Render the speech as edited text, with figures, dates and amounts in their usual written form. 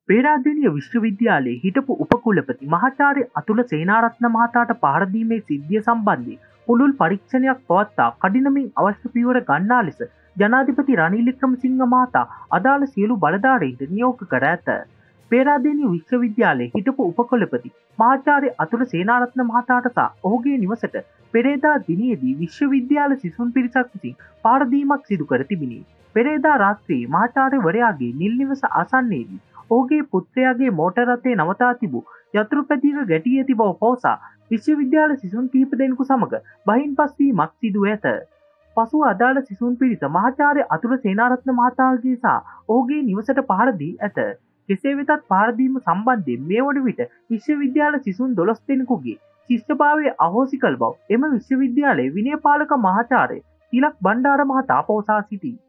පේරාදෙණිය විශ්වවිද්‍යාලයේ හිටපු උපකුලපති මහාචාර්ය අතුල සේනාරත්න මහතාට පහර දීමේ සිද්ධිය සම්බන්ධයෙන් පුළුල් පරීක්ෂණයක් පවත්වා කඩිනමින් අවශ්‍ය පියවර ගන්නා ලෙස ජනාධිපති රනිල් වික්‍රමසිංහ මහතා අදාළ සියලු බලධාරීන්ට නියෝග කර ඇත. පේරාදෙණිය විශ්වවිද්‍යාලයේ හිටපු උපකුලපති මහාචාර්ය අතුල සේනාරත්න මහතාට සහ ඔහුගේ නිවසට පෙරේදා දිනයේදී විශ්වවිද්‍යාල සිසුන් පිරිසක් විසින් පහර දීමක් සිදු කර තිබිණි. පෙරේදා රාත්‍රියේ මහාචාර්යවරයාගේ නිල් නිවස ආසන්නයේදී ඔහුගේ පුත්‍රයාගේ මෝටර් රථය නවතා තිබූ යතුරුපැදියක ගැටී ඇති බව පවසා විශ්වවිද්‍යාල සිසුන් කිහිප දෙනෙකු සමග බහින්පස්වීමක් සිදුව ඇත. පසුව අදාළ සිසුන් පිරිස මහාචාර්ය අතුල සේනාරත්න මහතාගේ සහ ඔහුගේ නිවසට පහර දී ඇත. කෙසේ වෙතත් පහර දීම සම්බන්ධයෙන් මේ වන විට විශ්වවිද්‍යාල සිසුන් 12 දෙනෙකුගේ ශිෂ්‍යභාවය අහෝසි කළ බව එම විශ්වවිද්‍යාලයේ විනය පාලක මහාචාර්ය තිලක් බණ්ඩාර මහතා පවසා සිටී.